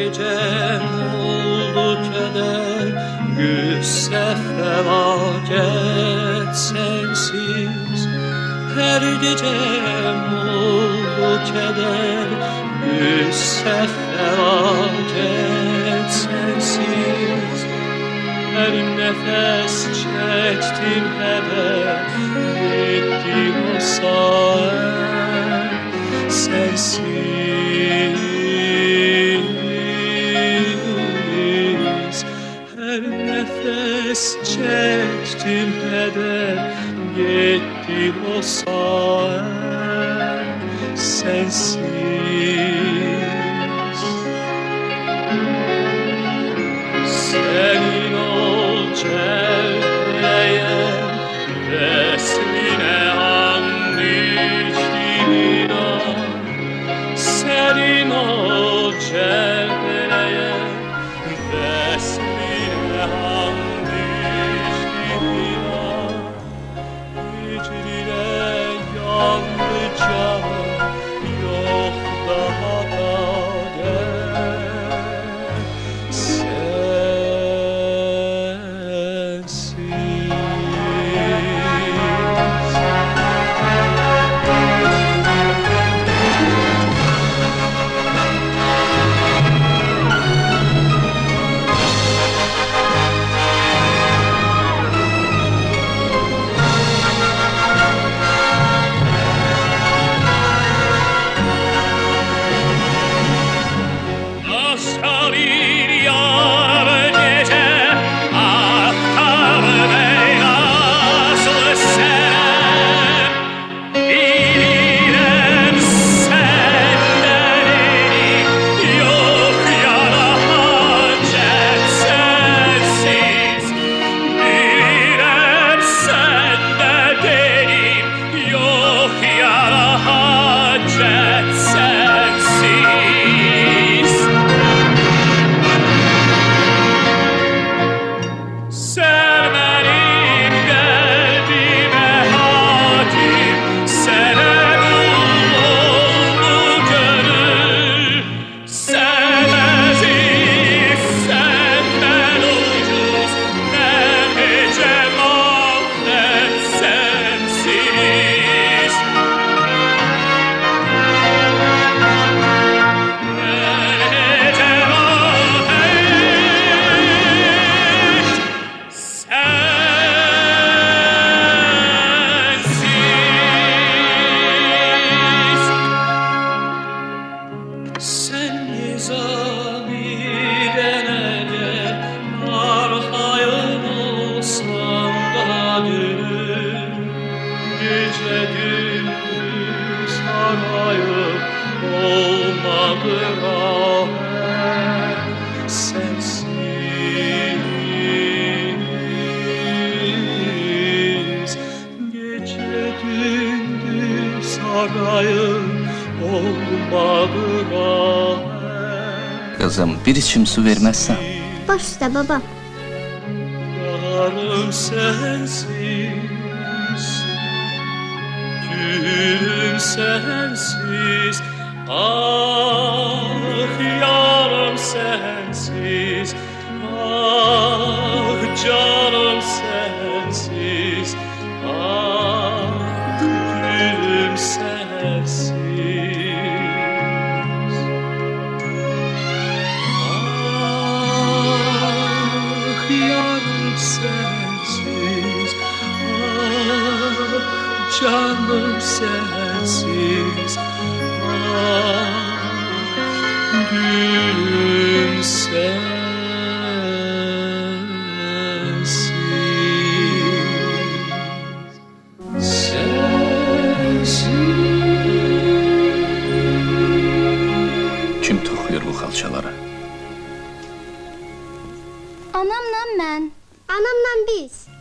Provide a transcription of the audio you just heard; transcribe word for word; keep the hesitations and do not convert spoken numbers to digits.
gecem oldu keder, güsse felaket sensiz. Her gecem oldu keder, güsse felaket sensiz. Her nefes çektim heder, gitti o saat sensiz. Her nefes çektim heder, gitti o saat sensiz. Senin ol çevreye, vesline and içtim inan. Senin ol çevreye, vesline and içtim inan. Hicrine yandı canım, yok daha da gel. Sensiz. Başka bir yar gece aktarım ey nasıl senem. Bilirim senden yok yana hacet sensiz. Bilirim sende benim yok yana hacet sensiz. Sen benim kalbime hakim, sana kul oldu gönül. Sevmezlik senden ucuz, ne cemal ne sensiz. Ne cemal sen nizamiden eder, arhayım olsan da gönül. Gece gündüz arayıp olmadı rahat sensiz. Gece gündüz arayıp olmadı rahat. Kızım, bir içim su vermezsen. Baş üstə baba. Yarım sensiz, gülüm sensiz. Ah yarım sensiz, ah canım sensiz. Ah gülüm sensiz. Ah yarım sensiz, ah canım sensiz. Ah gülüm sensiz. Sensiz. Kim toxuyur bu xalçalara? Anamla mən. Anamla biz.